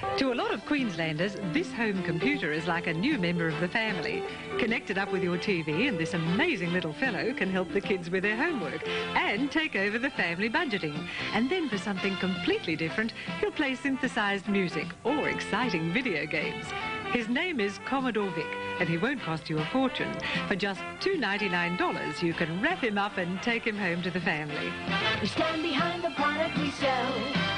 To a lot of Queenslanders, this home computer is like a new member of the family. Connected up with your TV, and this amazing little fellow can help the kids with their homework and take over the family budgeting. And then for something completely different, he'll play synthesized music or exciting video games. His name is Commodore Vic, and he won't cost you a fortune. For just $2.99, you can wrap him up and take him home to the family. We stand behind the product we sell.